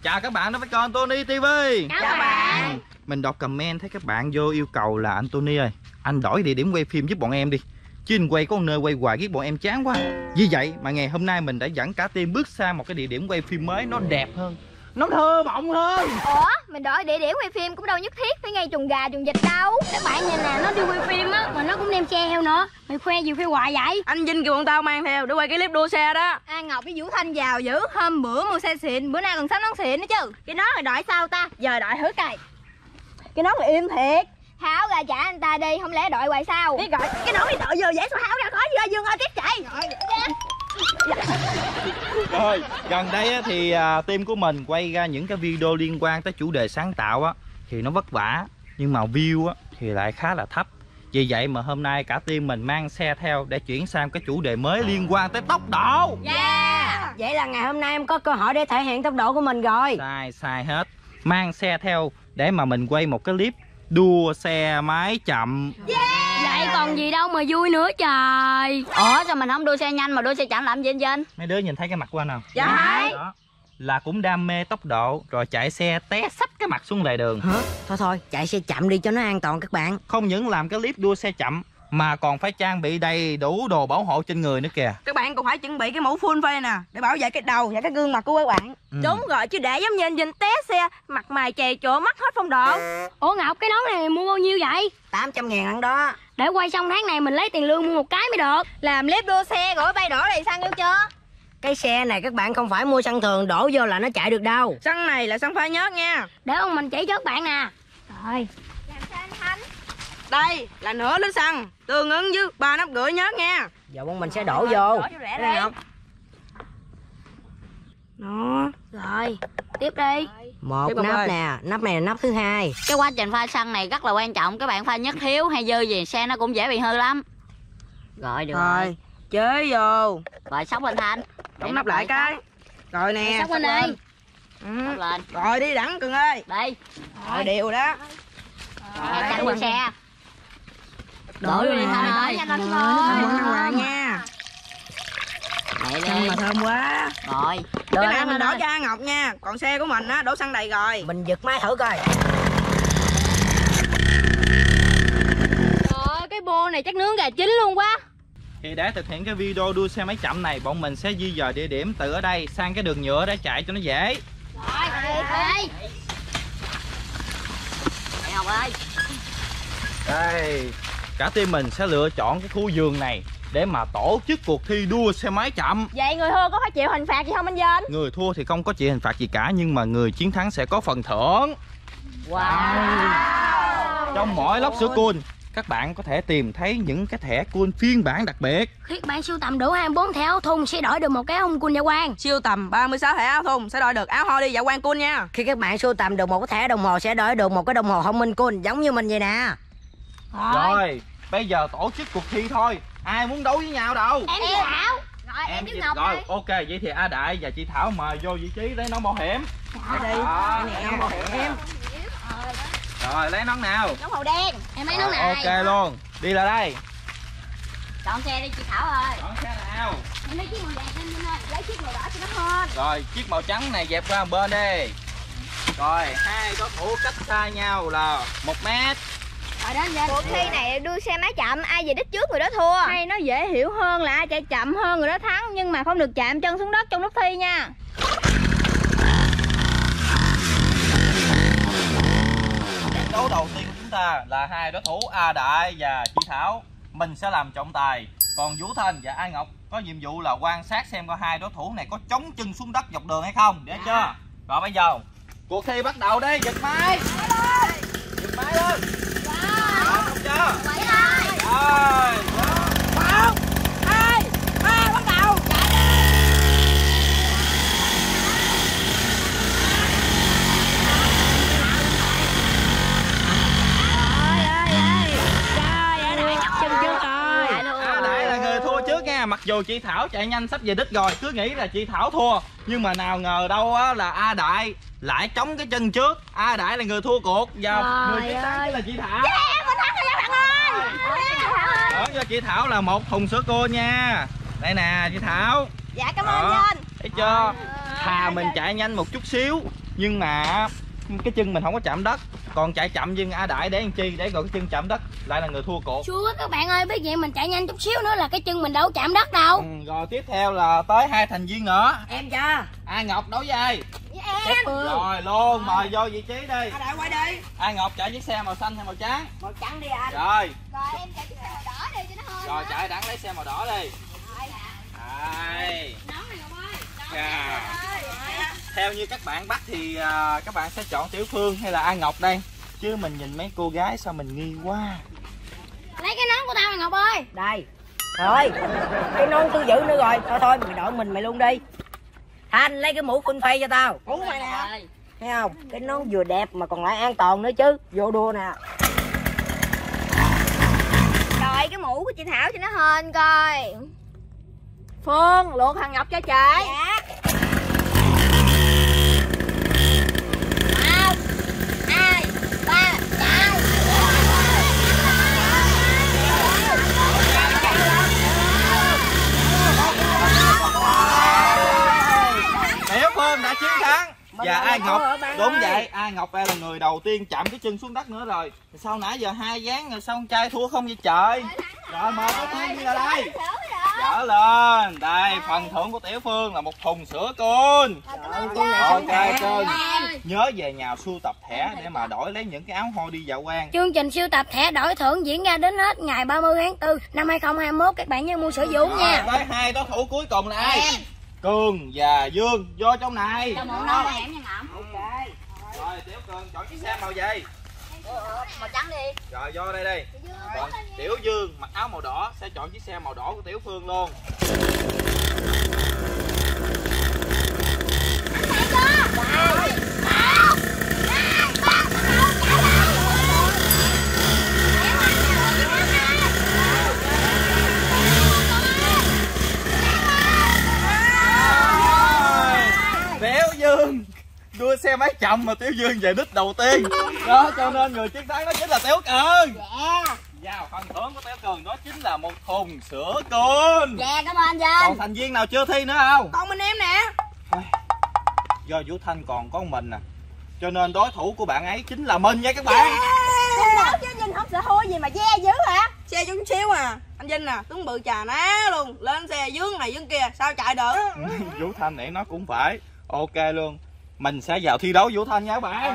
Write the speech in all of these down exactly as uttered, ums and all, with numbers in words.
Chào các bạn đến với kênh Tony ti vi. Chào các bạn. Mình đọc comment thấy các bạn vô yêu cầu là anh Tony ơi, anh đổi địa điểm quay phim giúp bọn em đi, chứ anh quay có một nơi quay hoài ghét bọn em chán quá. Vì vậy mà ngày hôm nay mình đã dẫn cả team bước sang một cái địa điểm quay phim mới, nó đẹp hơn, nó thơ mộng hơn. Ủa, mình đổi địa điểm quay phim cũng đâu nhất thiết phải ngay chuồng gà chuồng vịt đâu. Các bạn nhìn nè, nó đi quay phim á mà nó cũng đem xe theo nữa. Mày khoe gì khoe hoài vậy? Anh Vinh kêu bọn tao mang theo để quay cái clip đua xe đó. A Ngọc với Vũ Thanh giàu dữ, hôm bữa mua xe xịn, bữa nay còn sắm nón xịn nữa chứ. Cái đó rồi đổi sao ta? Giờ đổi thử coi. Cái nón là im thiệt. Tháo ra trả anh ta đi, không lẽ đội hoài sao? Cái gọi cái nón đi đội vừa dễ sao tháo ra, khó vừa Dương ơi tiếp chạy. Rồi, gần đây á, thì à, team của mình quay ra những cái video liên quan tới chủ đề sáng tạo á, thì nó vất vả, nhưng mà view á, thì lại khá là thấp. Vì vậy mà hôm nay cả team mình mang xe theo để chuyển sang cái chủ đề mới liên quan tới tốc độ. Yeah. Vậy là ngày hôm nay em có cơ hội để thể hiện tốc độ của mình rồi. Sai, sai hết. Mang xe theo để mà mình quay một cái clip đua xe máy chậm. Yeah. Vậy còn gì đâu mà vui nữa trời. Ủa sao mình không đua xe nhanh mà đua xe chậm làm gì anh Vinh? Mấy đứa nhìn thấy cái mặt của anh không? Dạ. Đó, là cũng đam mê tốc độ rồi chạy xe té sắp cái mặt xuống lề đường. Hả? Thôi thôi, chạy xe chậm đi cho nó an toàn các bạn. Không những làm cái clip đua xe chậm mà còn phải trang bị đầy đủ đồ bảo hộ trên người nữa kìa. Các bạn còn phải chuẩn bị cái mũ full face nè để bảo vệ cái đầu và cái gương mặt của các bạn. Ừ. Đúng rồi, chứ để giống như anh Vinh té xe, mặt mày chày chỗ mất hết phong độ. Ủa Ngọc, cái nón này mua bao nhiêu vậy? Tám trăm ngàn ăn đó. Để quay xong tháng này mình lấy tiền lương mua một cái mới được. Làm clip đua xe rồi bay đổ đầy xăng vô chưa? Cái xe này các bạn không phải mua xăng thường đổ vô là nó chạy được đâu. Xăng này là xăng pha nhớt nha. Để ông mình chỉ cho các bạn nè. Rồi. Làm sao anh Thanh? Đây là nửa lít xăng, tương ứng với ba nắp rưỡi nhớt nha. Giờ bọn mình sẽ đổ vô. Đổ vô rẻ đây không? Đó. Rồi, tiếp đi. Một tiếp nắp nè, nắp này là nắp thứ hai. Cái quá trình pha xăng này rất là quan trọng. Các bạn pha nhất thiếu hay dư gì xe nó cũng dễ bị hư lắm. Rồi được rồi. Rồi, chế vô. Rồi sóc lên Thanh. Đóng nắp lại cái. Rồi nè. Sóc lên đi. Ừ. Sóc lên. Rồi đi đẳng Cường ơi. Đây. Rồi đều đó. Rồi canh qua xe. Đổ vô đi Thanh ơi. Rồi nha. Mẹ Xăng đi. mà thơm quá. Rồi. Cái này mình đổ cho A Ngọc nha. Còn xe của mình á đổ xăng đầy rồi. Mình giật máy thử coi. Trời ơi, cái bô này chắc nướng gà chín luôn quá. Thì để thực hiện cái video đua xe máy chậm này, bọn mình sẽ di dời địa điểm từ ở đây sang cái đường nhựa để chạy cho nó dễ. Rồi, đi. Mẹ Ngọc ơi. Đây, cả team mình sẽ lựa chọn cái khu vườn này để mà tổ chức cuộc thi đua xe máy chậm. Vậy người thua có phải chịu hình phạt gì không anh Vinh? Người thua thì không có chịu hình phạt gì cả, nhưng mà người chiến thắng sẽ có phần thưởng. Wow. Trong mỗi lốc sữa cool, các bạn có thể tìm thấy những cái thẻ cool phiên bản đặc biệt. Khi các bạn sưu tầm đủ hai mươi bốn thẻ áo thun sẽ đổi được một cái áo cool dạ quang. Siêu tầm ba mươi sáu thẻ áo thun sẽ đổi được áo ho đi dạ quang cool nha. Khi các bạn sưu tầm được một cái thẻ đồng hồ sẽ đổi được một cái đồng hồ thông minh cool giống như mình vậy nè. Rồi, Rồi, bây giờ tổ chức cuộc thi thôi. Ai muốn đấu với nhau đâu? em với Thảo. Rồi em, với Ngọc Rồi, đi. ok, vậy thì A Đại và chị Thảo mời vô vị trí lấy nón bảo hiểm. Đi đi. Đó, Nè, nón bảo hiểm. em. Rồi, lấy nón nào? Nón màu đen. Em lấy nón Rồi, này. ok luôn. Đi lại đây. Chọn xe đi chị Thảo ơi. Chọn xe nào. Em lấy chiếc màu đen em Vinh ơi. Lấy chiếc màu đỏ cho nó hơn. Rồi, chiếc màu trắng này dẹp qua một bên đi. Rồi, hai đối thủ cách xa nhau là một mét. Rồi đó anh Vinh. Cuộc thi này đua xe máy chậm, ai về đích trước người đó thua. Hay nó dễ hiểu hơn là ai chạy chậm hơn người đó thắng, nhưng mà không được chạm chân xuống đất trong lúc thi nha. Trận đấu đầu tiên của chúng ta là hai đối thủ A Đại và chị Thảo. Mình sẽ làm trọng tài. Còn Vũ Thanh và A Ngọc có nhiệm vụ là quan sát xem coi hai đối thủ này có chống chân xuống đất dọc đường hay không. Để chưa? Rồi bây giờ cuộc thi bắt đầu đi. Giật máy. Giật máy lên. Rồi, không chưa? Rồi. Một, hai, ba, bắt đầu. A Đại là người thua trước nha. Mặc dù chị Thảo chạy nhanh sắp về đích rồi, cứ nghĩ là chị Thảo thua, nhưng mà nào ngờ đâu á là A Đại lại chống cái chân trước. A Đại là người thua cuộc và người chiến thắng chính là chị Thảo. Yeah, mình thắng rồi các bạn ơi. Đó cho chị Thảo là một thùng sữa cô nha. Đây nè chị Thảo. Dạ cảm ơn Đó, anh. thấy chưa? Thà mình chạy nhanh một chút xíu Nhưng mà cái chân mình không có chạm đất, còn chạy chậm với A Đại để làm chi? Để rồi cái chân chạm đất lại là người thua cuộc. Chúa các bạn ơi, biết vậy mình chạy nhanh chút xíu nữa là cái chân mình đâu chạm đất đâu. Ừ, rồi tiếp theo là tới hai thành viên nữa. Em cho. Ai Ngọc đấu với ai? Với em. Rồi luôn, mời vô vị trí đi. A Đại quay đi. Ai Ngọc chạy chiếc xe màu xanh hay màu trắng? Màu trắng đi anh. Rồi. Rồi em chạy chiếc xe màu đỏ đi cho nó hơn. Rồi chạy đẳng lấy xe màu đỏ đi. Đây. Dạ. Theo như các bạn bắt thì à, các bạn sẽ chọn Tiểu Phương hay là Ai Ngọc đây? Chứ mình nhìn mấy cô gái sao mình nghi quá. Lấy cái nón của tao mày Ngọc ơi. Đây. Thôi, cái nón tôi giữ nữa rồi. Thôi thôi, mày đội mình mày luôn đi. Thanh lấy cái mũ khuynh phay cho tao. Mũ mày nè. Thấy không? Cái nón vừa đẹp mà còn lại an toàn nữa chứ. Vô đua nè. Rồi cái mũ của chị Thảo cho nó hên coi. Phương, luộc thằng Ngọc cho chị. Dạ. Một, hai, ba, chạy. Tiểu Phương đã chiến thắng. Và Ai Ngọc đúng vậy, Ai Ngọc đây là người đầu tiên chạm cái chân xuống đất nữa rồi. Sau nãy giờ hai ván rồi sao con trai thua không vậy trời? Rồi mời Tiểu Phương đi ra đây. Dở lên. Đây phần thưởng của Tiểu Phương là một thùng sữa cun. Ok cưng. Nhớ về nhà sưu tập thẻ để mà đổi lấy những cái áo hôi đi dạo quang. Chương trình sưu tập thẻ đổi thưởng diễn ra đến hết ngày ba mươi tháng tư năm hai không hai mốt. Các bạn nhớ mua sữa Dũng nha. Tới hai đối thủ cuối cùng là ai? Cường và Dương vô trong này. Cho một nón là hẻm nha Ngọc. Ok. Rồi Tiểu Cường chọn chiếc xe màu gì? Màu trắng đi. Rồi vô đây đi. Còn Tiểu Dương mặc áo màu đỏ sẽ chọn chiếc xe màu đỏ của Tiểu Phương luôn. Tiểu Dương đua xe máy chậm mà Tiểu Dương về đích đầu tiên. Đó cho nên người chiến thắng đó chính là Tiểu Cường. Dạ. Và phần thưởng của Tiểu Cường đó chính là một thùng sữa cun. Dạ cảm ơn anh Vinh. Còn thành viên nào chưa thi nữa không? Còn mình em nè. Do Vũ Thanh còn có mình nè, cho nên đối thủ của bạn ấy chính là mình nha các bạn. Nói chứ Vinh không sợ thua gì mà ve dữ hả? Xe chút xíu à. Anh Vinh nè, tướng bự trà ná luôn. Lên xe dướng này dướng kia, sao chạy được? Vũ Thanh này nó cũng phải. Ok luôn. Mình sẽ vào thi đấu Vũ Thanh nha các bạn.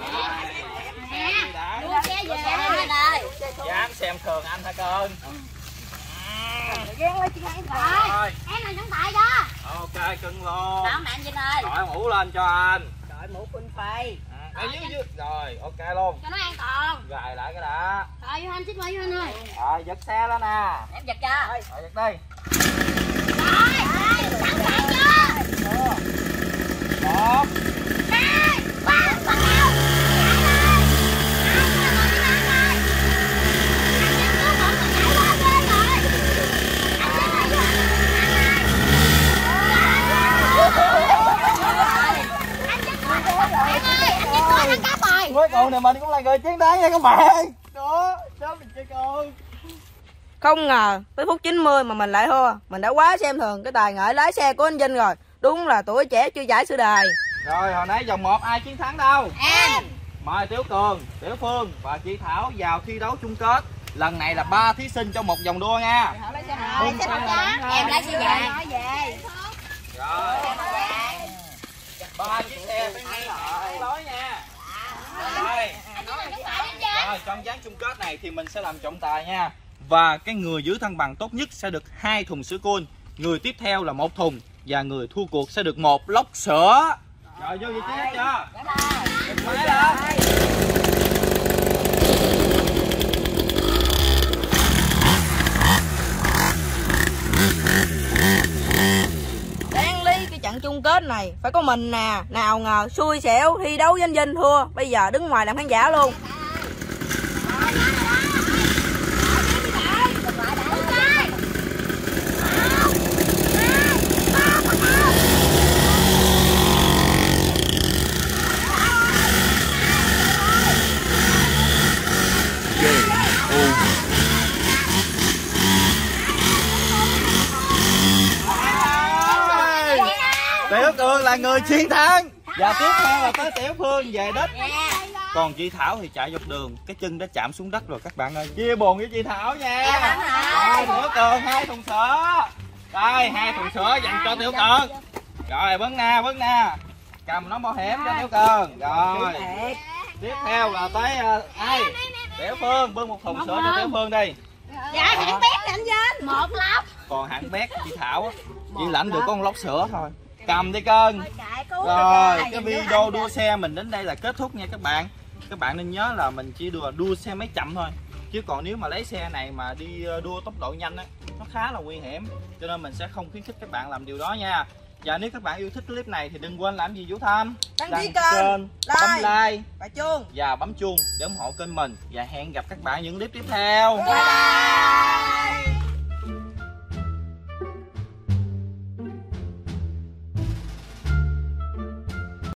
Đua xe về đây. Dám xem thường anh hả cơn? Ghen lên chị Hai Rồi. em là nhân tài đó. Ok cưng luôn. Nón nè anh Vinh ơi. Đội mũ lên cho anh. Đội mũ khuynh phay. À, dưới, dưới. Rồi ok luôn. Cho nó an toàn. Gài lại cái đã. Rồi Vô Anh xích qua Vô Anh ơi. Rồi giật xe lên nè. Em giật cho. Rồi giật đi. Rồi, sẵn sàng chưa? Một. Hai, ba, bắt đầu. Cuối cùng này mình cũng là người chiến thắng nha các bạn. Đó, sao mình chơi con. Không ngờ tới phút chín mươi mà mình lại thua. Mình đã quá xem thường cái tài nghệ lái xe của anh Vinh rồi. Đúng là tuổi trẻ chưa trải sự đời. Rồi hồi nãy vòng một ai chiến thắng đâu? Em. Mời Tiểu Cường, Tiểu Phương và chị Thảo vào thi đấu chung kết. Lần này là ba thí sinh trong một vòng đua nha. Cùng xe là Em lấy xe về. Rồi. Ba chiếc xe phải ngay lại lối nha. Rồi. Rồi trong ván chung kết này thì mình sẽ làm trọng tài nha. Và cái người giữ thăng bằng tốt nhất sẽ được hai thùng sữa cun. Người tiếp theo là một thùng. Và người thua cuộc sẽ được một lốc sữa. Rồi vô vị trí hết chưa? Máy lên. Đáng lý cái trận chung kết này phải có mình nè. Nào ngờ xui xẻo thi đấu với anh Vinh thua. Bây giờ đứng ngoài làm khán giả luôn. Tiểu Cường là người chiến thắng. Và tiếp theo là tới Tiểu Phương về đích. Còn chị Thảo thì chạy dọc đường, cái chân đã chạm xuống đất rồi các bạn ơi. Chia buồn với chị Thảo nha. Rồi Tiểu Cường hai thùng sữa. Đây hai thùng sữa dành cho Tiểu Cường. Rồi bớn na bớn na. Cầm nón bảo hiểm cho Tiểu Cường. Rồi. Tiếp theo là tới uh, ai? Tiểu Phương bưng một thùng sữa cho Tiểu Phương đi. Dạ hạng bét anh Vinh. Một lốc. Còn hạng bét chị Thảo á, chỉ lãnh được có một lốc sữa thôi. Cầm đi cưng. Rồi cái video đua xe mình đến đây là kết thúc nha các bạn. Các bạn nên nhớ là mình chỉ đua đua xe máy chậm thôi, chứ còn nếu mà lấy xe này mà đi đua tốc độ nhanh á, nó khá là nguy hiểm, cho nên mình sẽ không khuyến khích các bạn làm điều đó nha. Và nếu các bạn yêu thích clip này thì đừng quên làm gì Vũ Tham? Đăng Đăng ký ký kênh, kênh, bấm like và chuông và bấm chuông để ủng hộ kênh mình. Và hẹn gặp các bạn những clip tiếp theo. Bye bye.